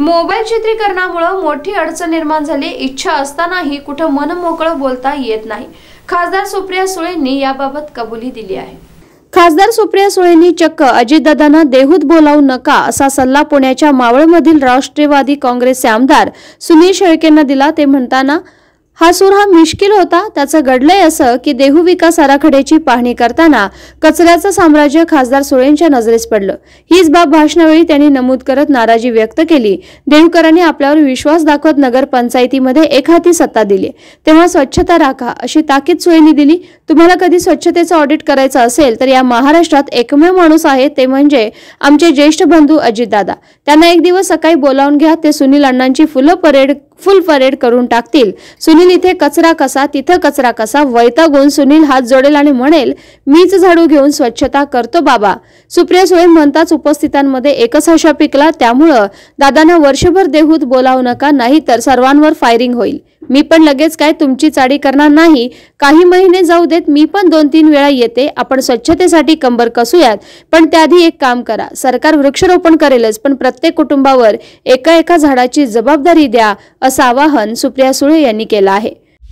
Mobile चित्रीकरणामुळे मोठी अडचण निर्माण झाली। इच्छा असतानाही कुठे मन मोकळं बोलता येत नाही। खासदार सुप्रिया सुळेंनी याबाबत कबुली दिली आहे। खासदार सुप्रिया सुळेंनी चक्क अजितदादांना देहूत बोलावू नका असा सल्ला पुण्याच्या मावळमधील राष्ट्रवादी काँग्रेसचे आमदार सुनील शेळकेंना दिला। ते म्हणताना हा सूर हा मिश्किल होता। त्याचं घडलंय असं की देहू विकास आराखड्याची पाहणी करताना कचऱ्याचं साम्राज्य खासदार सुळेंच्या नजरेस पडलं। हीच बाब भाषणावेळी त्यांनी नमूद करत नाराजी व्यक्त केली। देहूकरांनी आपल्यावर विश्वास दाखवत नगरपंचायतीमध्ये एकहाती सत्ता दिली, तेव्हा स्वच्छता राखा अशी ताकीद सुळेंनी दिली। तुम्हाला कधी स्वच्छतेचं ऑडिट करायचं असेल तर या महाराष्ट्रात एकमेव माणूस आहे, ते म्हणजे आमचे ज्येष्ठ बंधू अजितदादा। त्यांना एक दिवस सकाळी बोलावून घ्या, ते सुनील अण्णांची फुल परेड करून टाकतील। सुनील इथे कचरा कसा तिथे कचरा कसा वैतागून सुनील हात जोडेल आणि म्हणेल मीच झाडू घेऊन स्वच्छता करतो बाबा। सुप्रिया सुळे म्हणताच उपस्थितांमध्ये एकच हशा पिकला। त्यामुळे दादांना वर्षभर देहूत बोलावू नका, नाही तर सर्वांवर फायरिंग होईल। मी पण लगेच काय तुमची चाडी करणार नाही, काही महिने जाऊ देत, मी पण 2-3 वेळा येते। आपण स्वच्छतेसाठी कंबर कसूयात, पण त्याआधी एक काम करा, सरकार वृक्षारोपण करेलच, पण प्रत्येक कुटुंबावर एका झाडाची जबाबदारी द्या असं आवाहन सुप्रिया सुळे यांनी केलं आहे।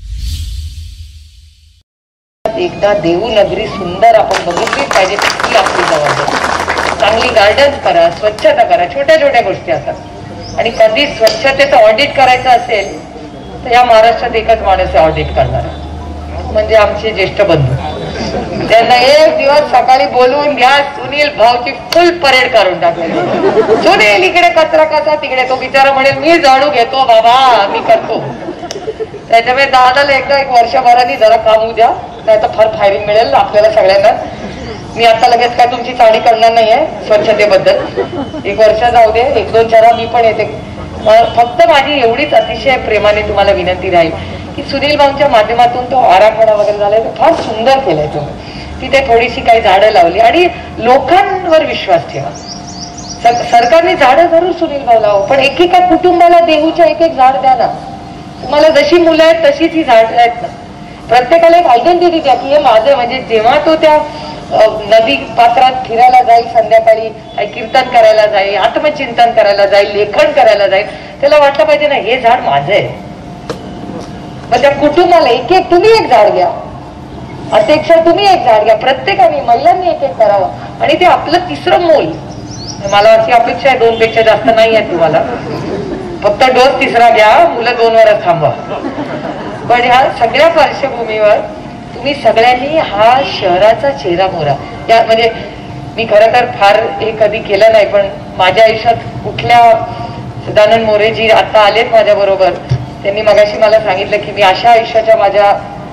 एकदा देहू नगरी सुंदर आपण बघितली पाहिजे, ती आपली जबाबदारी। चांगली गार्डन करा, स्वच्छता करा, छोट्या छोट्या गोष्टी असतात। आणि कधी स्वच्छतेचं ऑडिट करायचं असेल तर या महाराष्ट्रात एकच माणूस ऑडिट करणार, म्हणजे आमचे ज्येष्ठ बंधू। त्यांना एक दिवस सकाळी बोलवून घ्या, सुनील भाऊची फुल परेड करून टाकली। सुनील इकडे कचरा कसा तिकडे, तो बिचारा म्हणेल मी झाडू घेतो बाबा, मी करतो। त्याच्यामुळे दादाला एकदा एक वर्षभराने जरा काम होऊ द्या, नाही तर फार फायरिंग मिळेल आपल्याला सगळ्यांना। मी आता लगेच काय तुमची चाळणी करणार नाहीये स्वच्छतेबद्दल, एक वर्ष जाऊ दे, 1-2 चरा मी पण येते। फक्त माझी एवढीच अतिशय प्रेमाने तुम्हाला विनंती राहील की सुनील भाऊंच्या माध्यमातून तो आराखडा वगैरे झालाय, तो फार सुंदर केलाय तुम्ही। तिथे थोडीशी काही झाडं लावली आणि लोकांवर विश्वास ठेवा। सरकारने झाडं जरूर सुनील भाऊ लावू, पण एकेका कुटुंबाला देहूच्या एक झाड द्या ना। तुम्हाला जशी मुलं आहेत तशीच ही झाड आहेत ना। प्रत्येकाला एक आयडेंटिटी द्या की हे माझं, म्हणजे जेव्हा तो त्या नदी पात्रात फिरायला जाईल, संध्याकाळी कीर्तन करायला जाईल, आत्मचिंतन करायला जाईल, लेखन करायला जाईल, त्याला वाटलं पाहिजे ना हे झाड माझं आहे। मग त्या कुटुंबाला एक तुम्ही एक झाड घ्या, अपेक्षा तुम्ही एक झाड घ्या, प्रत्येकाने महिलांनी एक करावं आणि ते आपलं तिसरं मोल। मला अशी अपेक्षा आहे 2 पेक्षा जास्त नाही आहे तुम्हाला, फक्त डोस तिसरा घ्या, मुलं 2 वरच थांबवा। पण ह्या सगळ्या पार्श्वभूमीवर तुम्ही सगळ्यांनी हा शहराचा चेहरा मोरा, या म्हणजे मी खरं तर फार हे कधी केलं नाही, पण माझ्या आयुष्यात कुठल्या सदानंद मोरेजी आता आलेत माझ्या बरोबर, त्यांनी मगाशी मला सांगितलं की मी अशा आयुष्याच्या माझ्या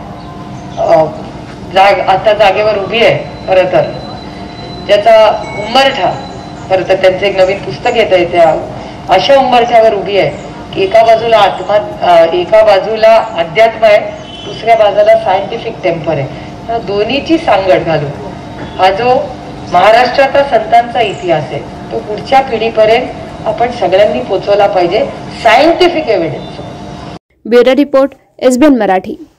आता जागेवर उभी आहे, खरं तर ज्याचा उंबरठा, खरं तर त्यांचं एक नवीन पुस्तक येत आहे, त्या अशा उंबरठ्यावर उभी आहे की एका बाजूला एका बाजूला अध्यात्म आहे, दुसऱ्या बाजूला सायंटिफिक टेम्पर आहे। दोन्हीची सांगड घालून हा जो महाराष्ट्राचा संतांचा इतिहास आहे तो पुढच्या पिढीपर्यंत आपण सगळ्यांनी पोहोचवला पाहिजे, scientific evidence. Bureau report, SBN Marathi.